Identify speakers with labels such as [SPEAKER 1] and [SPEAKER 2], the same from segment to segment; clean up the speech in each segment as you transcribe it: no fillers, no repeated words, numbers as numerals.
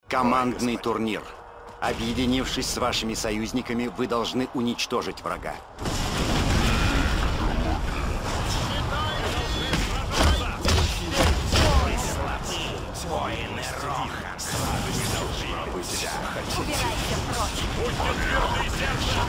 [SPEAKER 1] Командный турнир. Объединившись с вашими союзниками, вы должны уничтожить врага.
[SPEAKER 2] Воины Роха.
[SPEAKER 3] Убирайся прочь.
[SPEAKER 2] Будьте тверды сердцем.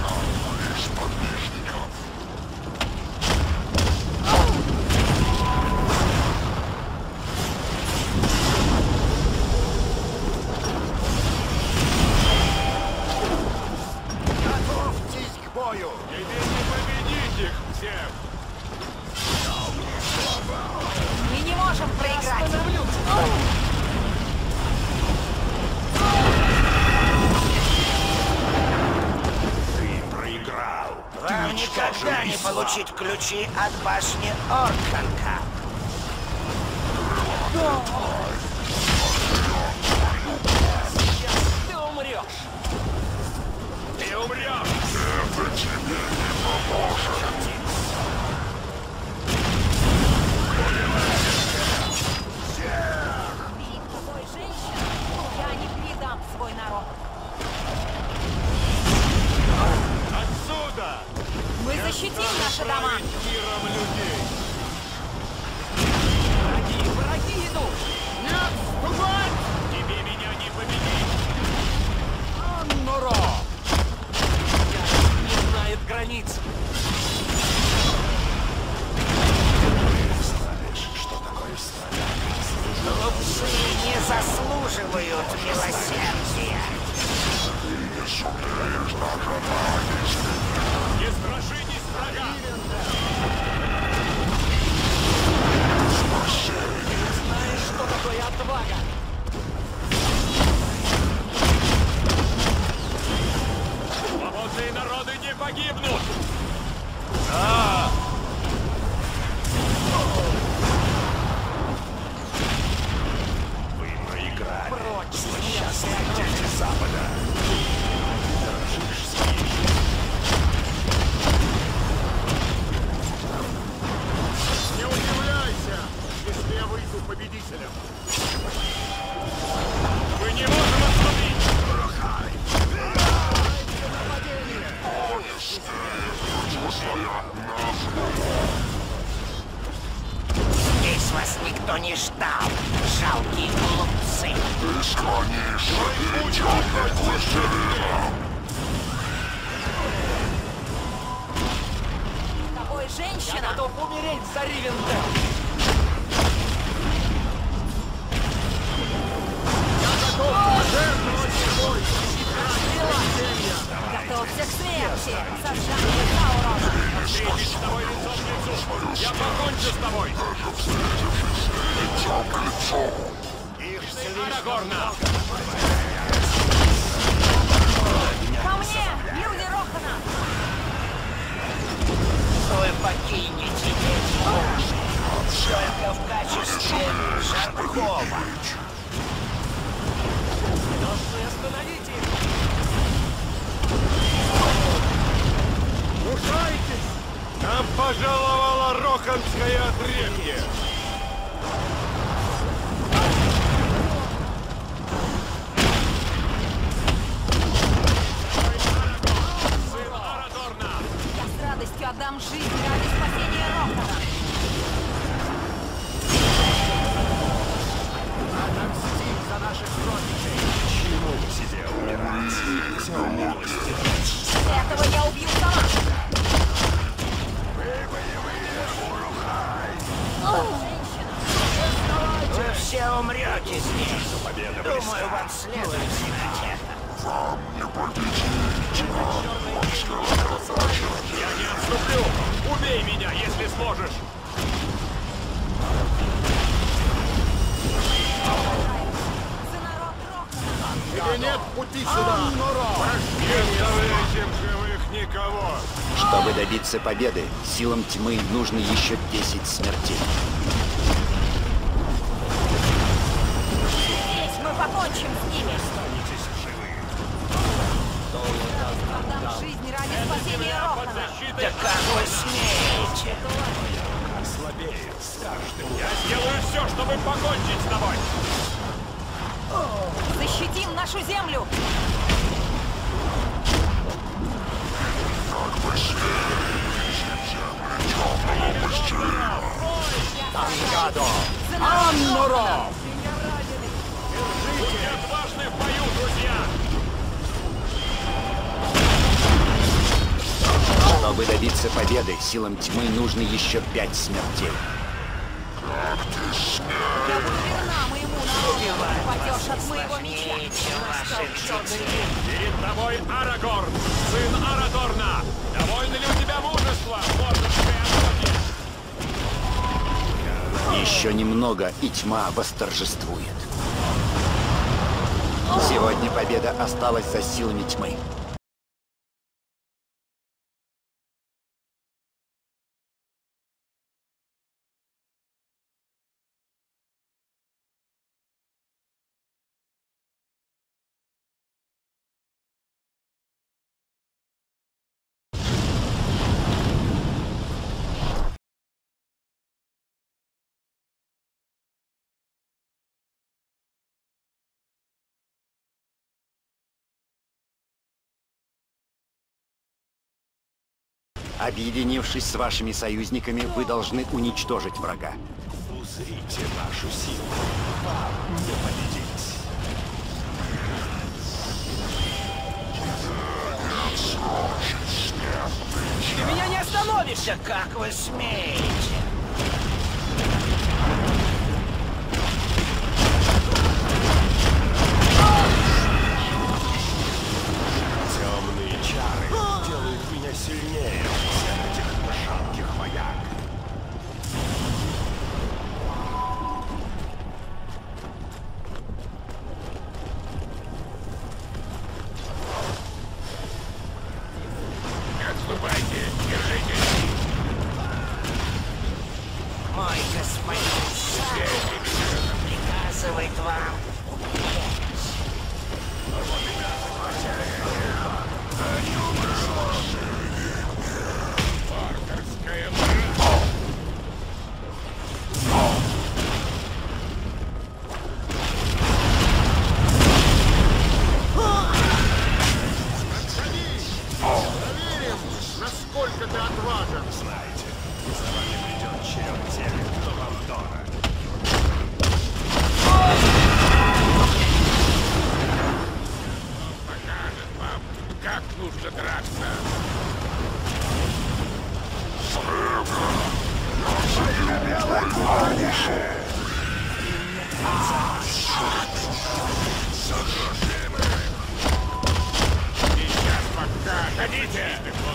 [SPEAKER 1] Готовьтесь к бою!
[SPEAKER 2] Тебе не победить их всех.
[SPEAKER 3] Мы не можем проиграть.
[SPEAKER 2] Ты проиграл.
[SPEAKER 4] Вам никогда не получить ключи от башни Оркханка.
[SPEAKER 3] Ты умрешь.
[SPEAKER 2] Ты умрешь.
[SPEAKER 3] Перед тобой женщина. Я не предам свой народ.
[SPEAKER 2] Отсюда.
[SPEAKER 3] Мы защитим наши дома.
[SPEAKER 2] Миром людей.
[SPEAKER 3] Враги идут.
[SPEAKER 2] Не отступать! Тебе меня не победить.
[SPEAKER 1] Аннуро!
[SPEAKER 3] Не знает границ.
[SPEAKER 4] Глупцы не заслуживают милосердия.
[SPEAKER 2] Не страшитесь врага.
[SPEAKER 3] Знаешь, что такое отвага?
[SPEAKER 2] Свободные народы не погибнут. Вы проиграли.
[SPEAKER 3] Прочь.
[SPEAKER 2] Злосчастные дети Запада. Дорожишь своей Не удивляйся, если я выйду победителем. Мы не можем остановить.
[SPEAKER 4] Здесь вас никто не ждал, жалкие глупцы.
[SPEAKER 3] С тобой женщина. Я готов умереть за Ривендел. Готовься к смерти. Создание Таурона.
[SPEAKER 2] Встретить с тобой лицом к лицу. Я покончу с тобой. Арагорна!
[SPEAKER 3] Ко мне, люди Рохана.
[SPEAKER 4] Вы покинете эти уши только в качестве Жаркова.
[SPEAKER 3] Должны остановить их.
[SPEAKER 2] Рушайтесь! Нам пожаловало Роханское отребье! Сын Арадорна!
[SPEAKER 3] Я с радостью отдам жизнь ради спасения Рохана.
[SPEAKER 2] Отомстим за наших родичей! Чему бы сидел умирать? Все милости.
[SPEAKER 3] Этого я убью сама.
[SPEAKER 4] Вы все умрете здесь. Думаю, вам следует знать это.
[SPEAKER 2] Я не отступлю! Убей меня, если сможешь!
[SPEAKER 3] За народ Рохана.
[SPEAKER 2] Где нет пути сюда! Не оставляйте в живых никого!
[SPEAKER 1] Чтобы добиться победы, силам тьмы нужно еще 10 смертей.
[SPEAKER 3] Здесь мы покончим с ними. Отдам жизнь ради спасения Рохана.
[SPEAKER 4] Да как вы смеете?
[SPEAKER 2] Слабеет с каждым. Я сделаю все, чтобы покончить с тобой!
[SPEAKER 3] Защитите Защитим нашу землю!
[SPEAKER 2] Тангадо!
[SPEAKER 3] За наш народ!
[SPEAKER 2] Аннуро!
[SPEAKER 5] Будьте отважны в бою, друзья!
[SPEAKER 1] Чтобы добиться победы, силам тьмы нужно еще 5 смертей.
[SPEAKER 3] Я буду верна моему народу! Падешь от моего меча!
[SPEAKER 5] Перед тобой Арагорн, сын Арадорна! Довольно ли у тебя мужества, мордорской охоте?
[SPEAKER 1] Еще немного, и тьма восторжествует. Сегодня победа осталась за силами тьмы. Объединившись с вашими союзниками, вы должны уничтожить врага.
[SPEAKER 2] Узрите нашу силу. Вам не победить.
[SPEAKER 4] Ты меня не остановишься, как вы смеете?
[SPEAKER 2] Темные чары делают меня сильнее всех этих жалких вояк.
[SPEAKER 5] Отступайте, держитесь!
[SPEAKER 4] Мой господин Саур приказывает вам умереть.
[SPEAKER 5] Варварская мразь!
[SPEAKER 2] Насколько ты отважен? Знаете, за вами придет черед тех, кто вам дорог.
[SPEAKER 5] Покажет вам, как нужно драться! Сейчас пока! Ходите!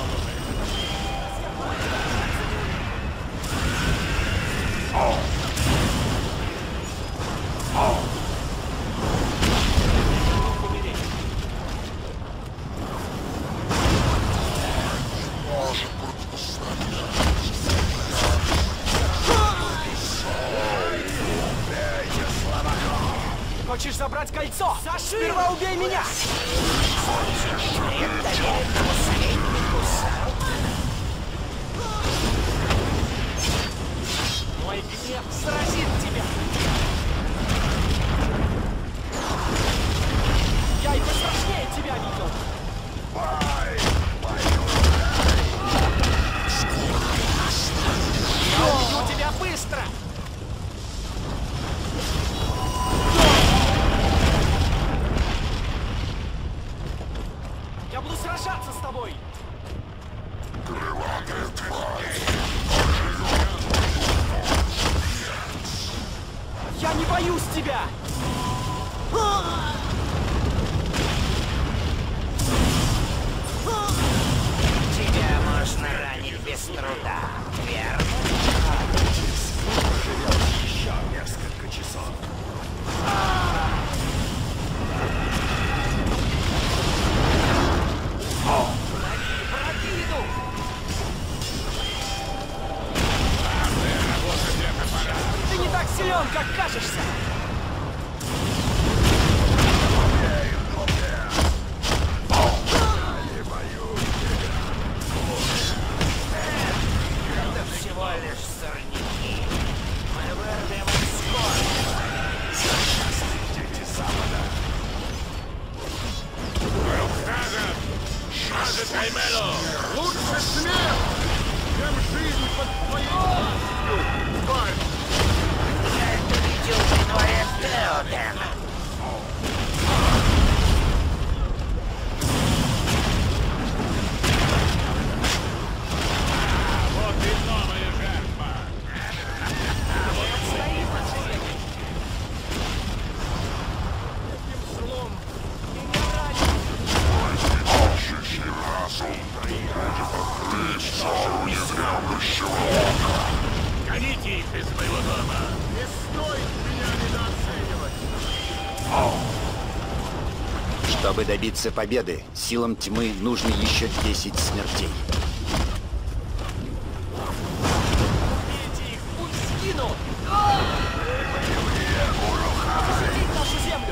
[SPEAKER 4] Хочешь забрать кольцо? Сперва убей меня! Доверенному советнику Саурона.
[SPEAKER 6] Мой гнев сразит тебя! Я и пострашнее тебя видел! Я убью тебя быстро! Я буду сражаться с тобой! Я не боюсь тебя!
[SPEAKER 4] Тебя можно ранить без труда, верно?
[SPEAKER 2] Проживете еще несколько часов.
[SPEAKER 6] Враги идут! Ты не так силен, как кажешься!
[SPEAKER 5] Каймену!
[SPEAKER 2] Лучше смерть, чем жизнь под твоей властью, тварь!
[SPEAKER 4] Я это видел при дворе Теодена.
[SPEAKER 5] Вот и новая жертва! Гоните их из моего дома!
[SPEAKER 2] Не стоит меня недооценивать!
[SPEAKER 1] Чтобы добиться победы, силам тьмы нужно еще 10 смертей.
[SPEAKER 6] Убейте их! Пусть сгинут! Защитить нашу землю!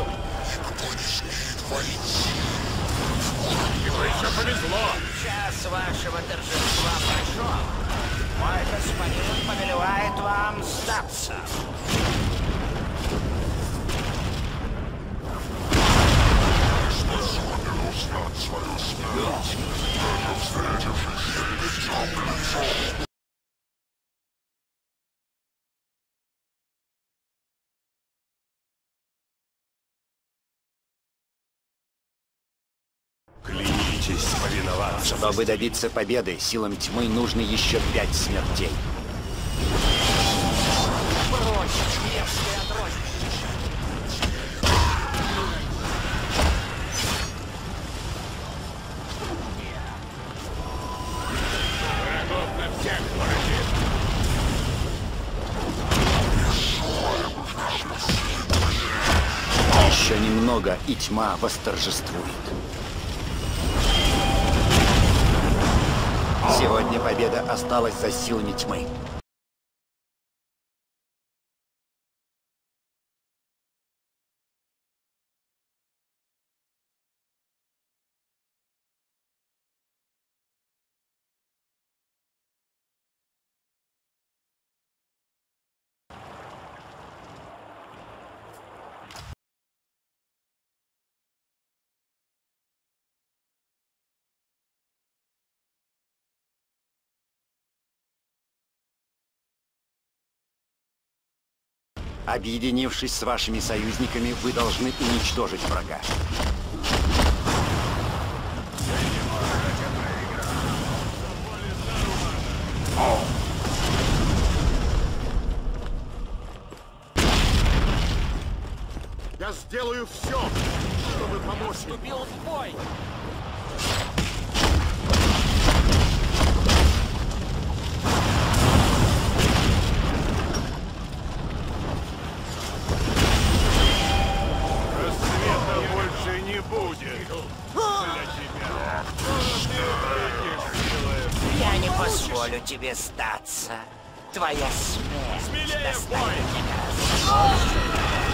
[SPEAKER 5] Ему еще повезло!
[SPEAKER 4] Час вашего торжества прошел. Мой господин повелевает вам сдаться.
[SPEAKER 2] Клянитесь повиноваться.
[SPEAKER 1] Чтобы добиться победы, силам тьмы нужно еще 5 смертей.
[SPEAKER 6] Прочь, мерзкое отродье!
[SPEAKER 5] Врагов на всех хватит!
[SPEAKER 1] Еще немного, и тьма восторжествует. Сегодня победа осталась за силами тьмы. Объединившись с вашими союзниками, вы должны уничтожить врага.
[SPEAKER 2] Я сделаю все, чтобы помочь им.
[SPEAKER 6] Вступил в бой!
[SPEAKER 2] Рассвета больше не будет для тебя.
[SPEAKER 4] Я не позволю тебе сдаться. Твоя смерть
[SPEAKER 5] Смелее,
[SPEAKER 4] достанет
[SPEAKER 5] бой!
[SPEAKER 4] тебя.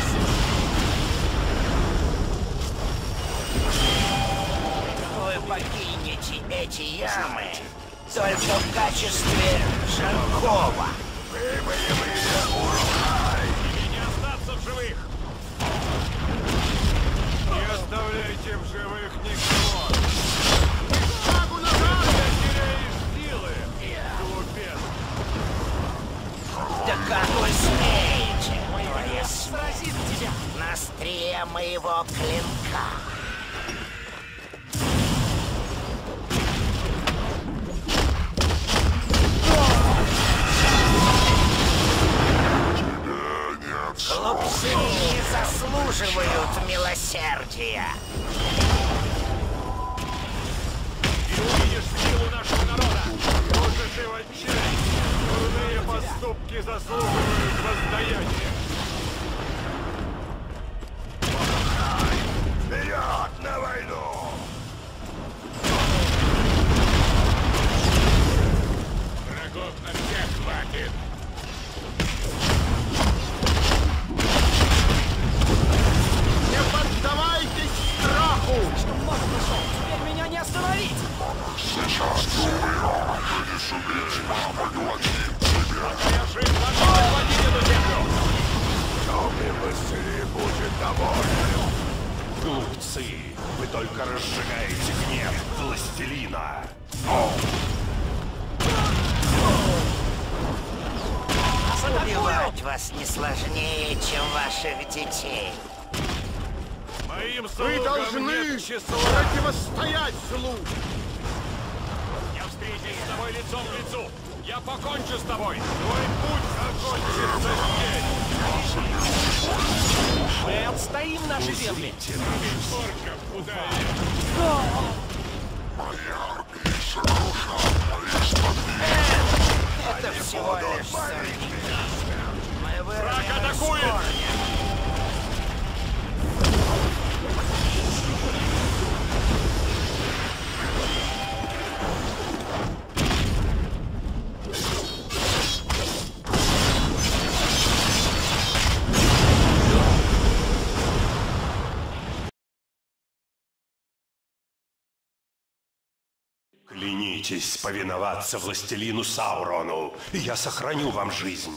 [SPEAKER 4] Вы покинете эти ямы только в качестве Жаркова.
[SPEAKER 5] И не остаться в живых!
[SPEAKER 2] Не оставляйте в живых никого.
[SPEAKER 5] Ты теряешь силы, глупец!
[SPEAKER 4] Да как вы смеете? Твоя смерть
[SPEAKER 6] Сразит тебя!
[SPEAKER 4] на острие моего клинка. Глупцы не заслуживают милосердия.
[SPEAKER 5] И увидишь силу нашего народа!
[SPEAKER 2] Можешь и в отчаянии. Дурные поступки заслуживают воздаяния. Вперед на войну!
[SPEAKER 5] Врагов на всех хватит!
[SPEAKER 2] Не поддавайтесь страху!
[SPEAKER 6] Что много прошел! Теперь меня не остановить!
[SPEAKER 5] Я жив на освободить эту землю!
[SPEAKER 2] Кто быстрее будет доволен. Глупцы, вы только разжигаете гнев властелина.
[SPEAKER 4] Убивать вас не сложнее, чем ваших детей.
[SPEAKER 5] Моим
[SPEAKER 7] Вы
[SPEAKER 5] слугам
[SPEAKER 7] должны
[SPEAKER 5] нет числа.
[SPEAKER 7] противостоять злу!
[SPEAKER 5] Я встречусь с тобой лицом к лицу. Я покончу с тобой. Твой путь закончится здесь.
[SPEAKER 6] Мы отстоим наши земли.
[SPEAKER 5] Орков ударили.
[SPEAKER 4] Это всего лишь сорняки. Мы
[SPEAKER 5] Враг
[SPEAKER 4] вырвем их с
[SPEAKER 5] атакует!
[SPEAKER 4] корня.
[SPEAKER 2] Клянитесь повиноваться властелину Саурону, и я сохраню вам жизнь.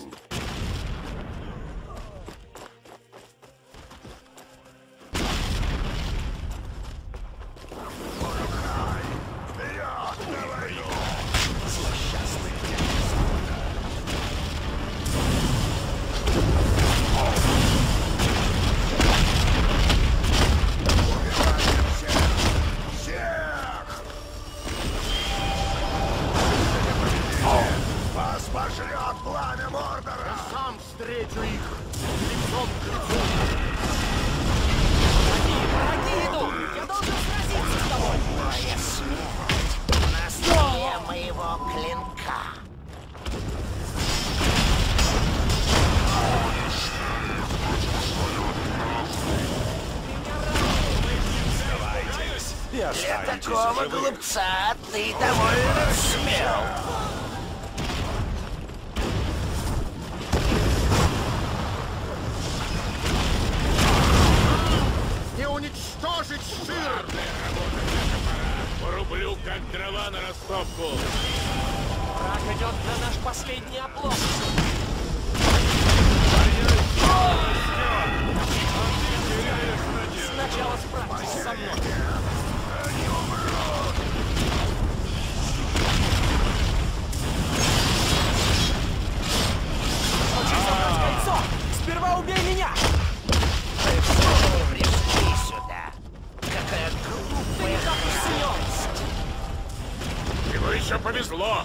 [SPEAKER 7] Вас пошлет пламя Мордора! Я сам встречу их лицом к лицу!
[SPEAKER 6] Враги идут! Я должен сразиться с тобой!
[SPEAKER 4] Моя смерть на острие моего клинка.
[SPEAKER 2] И
[SPEAKER 4] Для
[SPEAKER 2] останетесь
[SPEAKER 4] такого
[SPEAKER 2] живы.
[SPEAKER 4] глупца ты довольно смел.
[SPEAKER 7] Не уничтожить Шир!
[SPEAKER 5] Порублю, как дрова на растопку.
[SPEAKER 6] Враг идет на наш последний оплот. Сначала справьтесь со мной. Хочешь забрать кольцо? Сперва убей меня!
[SPEAKER 4] Вы все пришли сюда. Какая глупая
[SPEAKER 6] Так уж силен!
[SPEAKER 5] Ему еще повезло.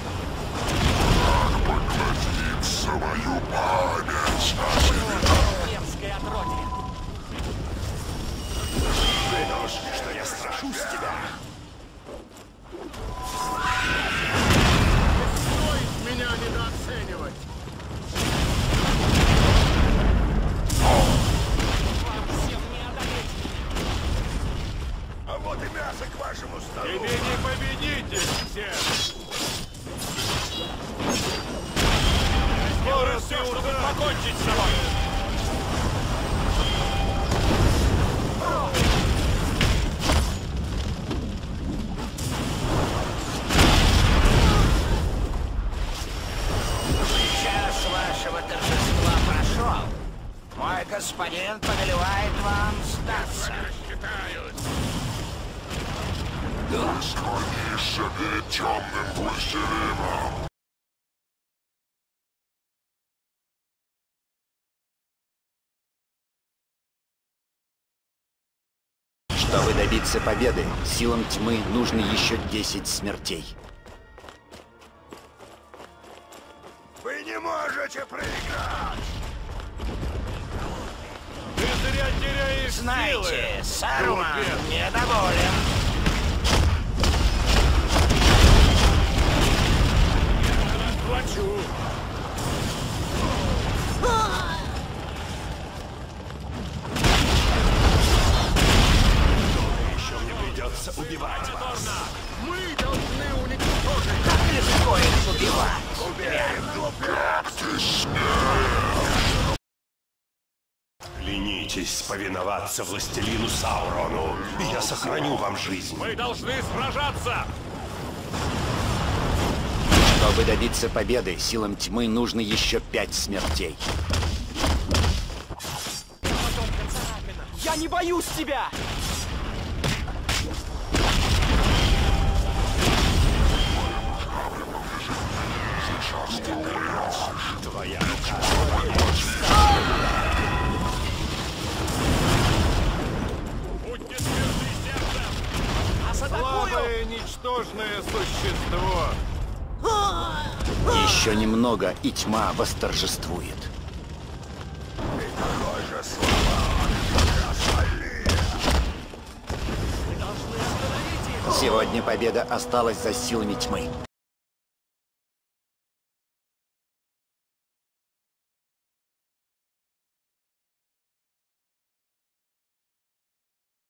[SPEAKER 6] Мерзкое отродье!
[SPEAKER 2] Думаешь, что я страшусь тебя?
[SPEAKER 7] Стоит меня недооценивать!
[SPEAKER 6] Вам всем не одолеть!
[SPEAKER 2] А вот и мясо к вашему столу.
[SPEAKER 5] Тебе не победите всех. Сделаю все, чтобы покончить с собой.
[SPEAKER 4] Час вашего торжества прошел. Мой господин повелевает вам сдаться.
[SPEAKER 1] Чтобы добиться победы, силам тьмы нужно еще 10 смертей.
[SPEAKER 2] Вы не можете проиграть!
[SPEAKER 5] Ты зря теряешь силы.
[SPEAKER 4] Знаете, Саруман недоволен.
[SPEAKER 5] Плачу.
[SPEAKER 2] Еще мне придется убивать вас.
[SPEAKER 7] Мы должны уничтожить!
[SPEAKER 4] Так легко их убивать.
[SPEAKER 2] Клянитесь повиноваться властелину Саурону, и я сохраню вам жизнь.
[SPEAKER 5] Мы должны сражаться.
[SPEAKER 1] Чтобы добиться победы, силам тьмы нужно еще 5 смертей.
[SPEAKER 6] Потомка царапина! Я не боюсь тебя!
[SPEAKER 2] Твоя рука.
[SPEAKER 5] Будьте тверды сердцем!
[SPEAKER 6] Нас атакуют!
[SPEAKER 7] Слабое, ничтожное существо.
[SPEAKER 1] Еще немного, и тьма восторжествует. Сегодня победа осталась за силами тьмы.